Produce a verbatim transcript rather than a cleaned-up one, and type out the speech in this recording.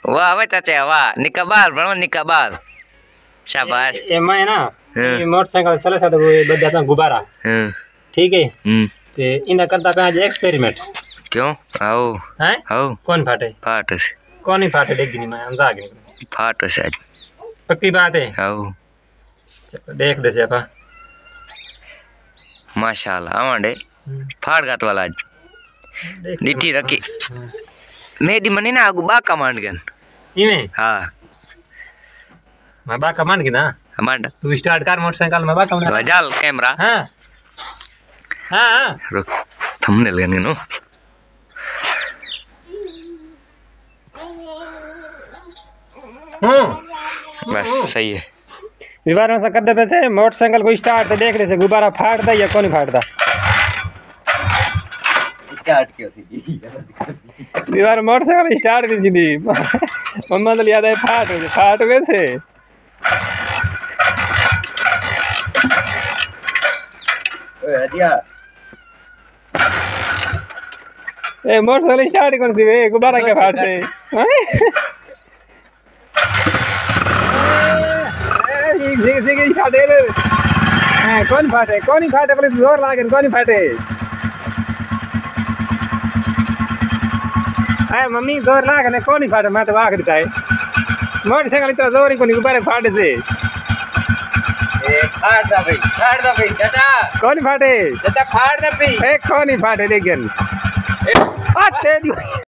वाह वाह चाचा वाह निकाबार बनो निकाबार शाबाश ये मैं ना ये मोटरसाइकिल चले साथ वो बच जाता गुब्बारा ठीक है ते इन्हें करता पे आज एक्सपेरिमेंट क्यों आओ हैं आओ कौन फाटे फाटे से कौन ही फाटे देख नहीं मैं हम जागे फाटे से आज पक्की बात है आओ देख दे से माशाल्लाह आवांडे फाड़ गात वाला आज नीति रखी मेडी मनी ना आगु बा कमांड गन इमे हां मैं बा कमांड की ना कमांड तू स्टार्ट कर मोटरसाइकिल में बा कमांड वजाल कैमरा हां हां रुक थंबनेल गन नो हां बस सही है विवार में कर दे पैसे मोटरसाइकिल को स्टार्ट तो देख रहे से गुब्बारा फाड़ता या कौन फाड़ता स्टार्ट क्यों सीधी विवार मोटरसाइकिल स्टार्ट भी सीधी मम्मा तो याद है फाट फाट वैसे ओए हदिया ए मोटरसाइकिल स्टार्ट कौन सी वे गुब्बारा के फाड़ते सिंग सिंग स्टार्ट है हां कौन फाटे कौन ही फाटे बोले जोर लागे कौन ही फाटे हां मम्मी जोर लागे ने कौन ही फाटे मैं तो आख देता है मोटरसाइकिल इतना जोर ही कोनी गुब्बारे फाटे से ए फाड़ दा भाई फाड़ दा भाई चाचा कौन ही फाटे चाचा फाड़ दा भाई ए कौन ही फाटे लेकिन आ तेरी